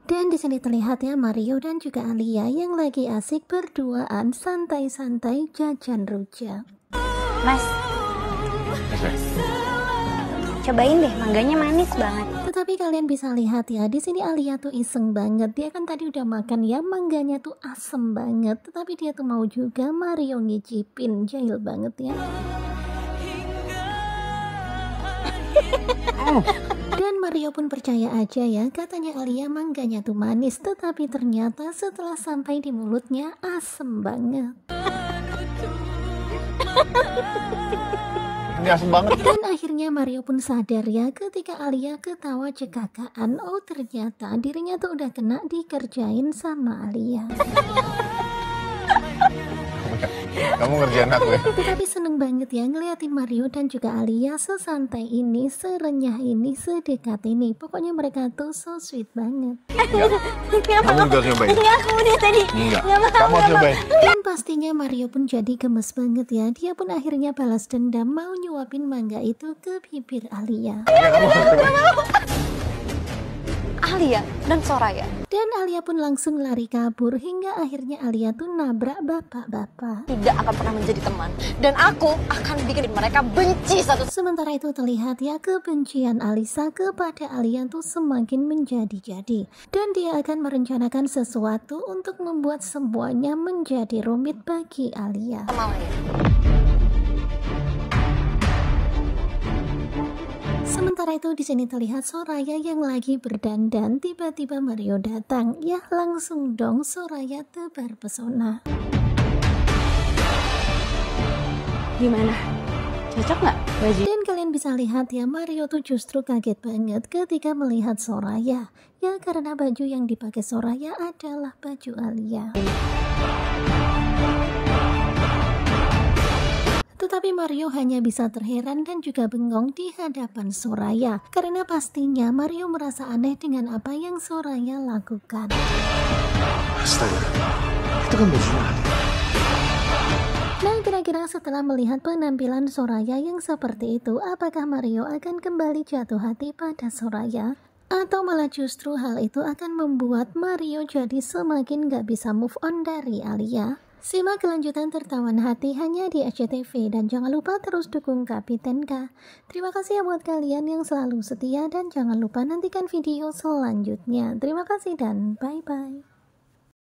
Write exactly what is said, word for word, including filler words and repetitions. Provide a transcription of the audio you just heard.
Dan di sini terlihat ya Mario dan juga Alia yang lagi asik berduaan santai-santai jajan rujak. Mas, cobain deh, mangganya manis banget. Tetapi kalian bisa lihat ya, di sini Alia tuh iseng banget. Dia kan tadi udah makan ya, mangganya tuh asem banget. Tetapi dia tuh mau juga Mario ngicipin, jahil banget ya. Dan Mario pun percaya aja ya, katanya Alia mangganya tuh manis. Tetapi ternyata setelah sampai di mulutnya asem banget. Ini asem banget. Dan akhirnya Mario pun sadar ya ketika Alia ketawa cekakaan. Oh ternyata dirinya tuh udah kena dikerjain sama Alia. Kamu ngerjain aku ya. Tetapi seneng banget ya ngeliatin Mario dan juga Alia sesantai ini, serenyah ini, sedekat ini. Pokoknya mereka tuh so sweet banget. Kamu juga harus nyobain. Enggak, aku udah tadi. Enggak, kamu harus nyobain. Dan pastinya Mario pun jadi gemes banget ya. Dia pun akhirnya balas dendam mau nyuapin mangga itu ke bibir Alia. Ya, kamu harus nyobain. Alia dan Soraya. Dan Alia pun langsung lari kabur hingga akhirnya Alia tuh nabrak bapak-bapak. Tidak akan pernah menjadi teman. Dan aku akan bikin mereka benci satu. Sementara itu terlihat ya kebencian Alisa kepada Alia tuh semakin menjadi-jadi. Dan dia akan merencanakan sesuatu untuk membuat semuanya menjadi rumit bagi Alia. Sama ya. Sementara itu di sini terlihat Soraya yang lagi berdandan. Tiba-tiba Mario datang. Ya langsung dong Soraya tebar pesona. Gimana? Cocok nggak baju? Dan kalian bisa lihat ya Mario tuh justru kaget banget ketika melihat Soraya. Ya karena baju yang dipakai Soraya adalah baju Alia. Tetapi Mario hanya bisa terheran dan juga bengong di hadapan Soraya. Karena pastinya Mario merasa aneh dengan apa yang Soraya lakukan. Astaga, itu kan baju Alia. Nah kira-kira setelah melihat penampilan Soraya yang seperti itu, apakah Mario akan kembali jatuh hati pada Soraya? Atau malah justru hal itu akan membuat Mario jadi semakin gak bisa move on dari Alia? Simak kelanjutan tertawan hati hanya di S C T V dan jangan lupa terus dukung Kapiten K. Terima kasih ya buat kalian yang selalu setia dan jangan lupa nantikan video selanjutnya. Terima kasih dan bye-bye.